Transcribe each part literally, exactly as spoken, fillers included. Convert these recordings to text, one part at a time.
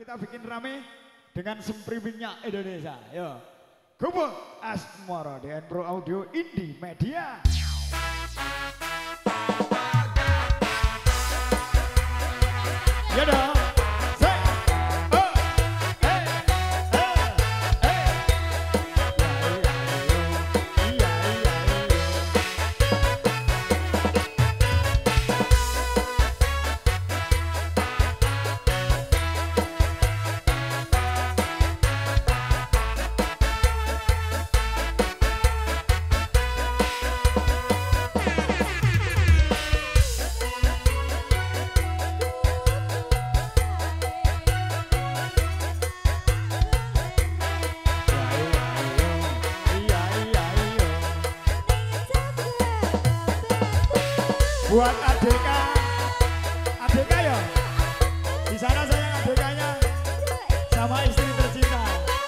kita bikin rame dengan sempriwingnya Indonesia. Yo, Gubuk Asmara dengan Pro Audio Indie Media. Ya dong. Buat A D K, A D K ya, di sana sayang A D K-nya sama istri tercinta.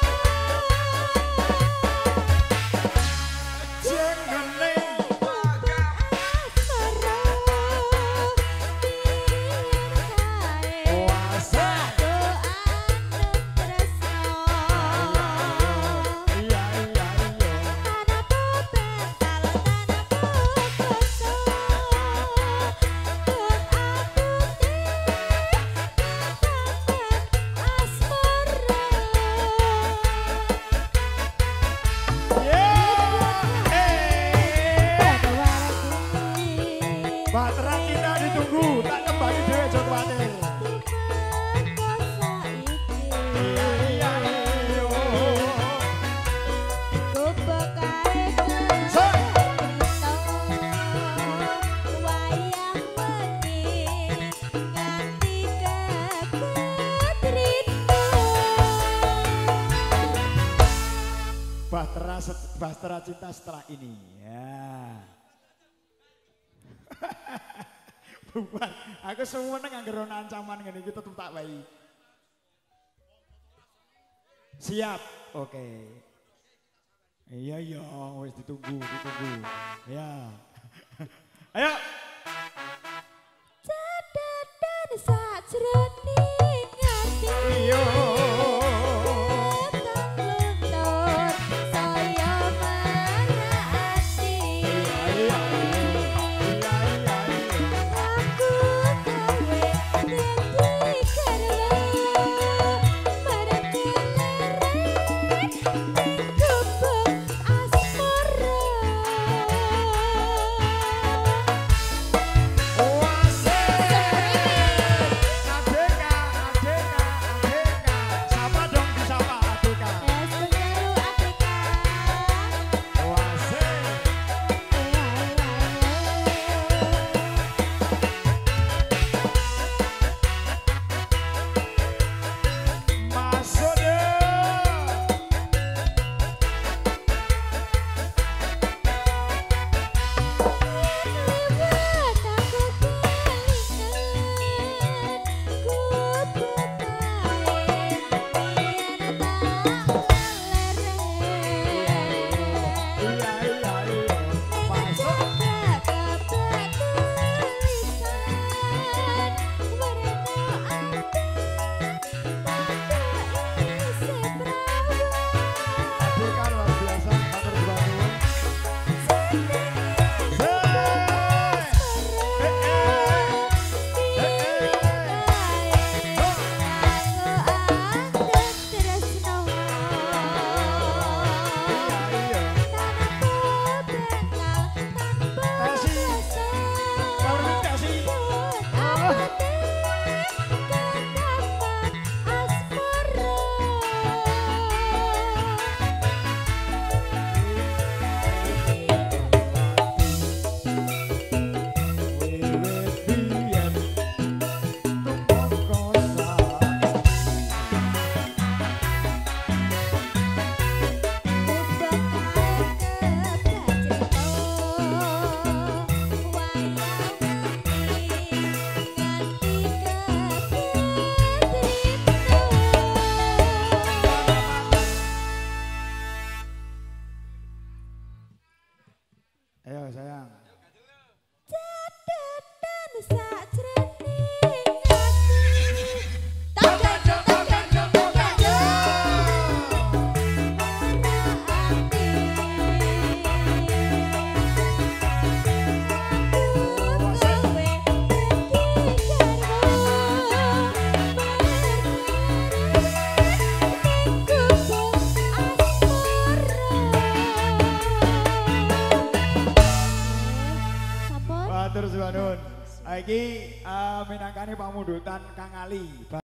Baterai kita ditunggu, tak kembali dewe Jotwate. Iya iya iya. Gubuk kae wayang wengi nganti ketrito. Bahtera Bahtera cinta setelah ini. Ya. Bukan, aku semua neng anggeron ancaman ngene iki tetep tak wae. Siap, oke. Okay. Iya iya, wis ditunggu, ditunggu. Ya. Ayo. Cededen sajroning ati. Iya. Adek Matur suwun. Iki uh, minangkane pamundutan Kang Ali.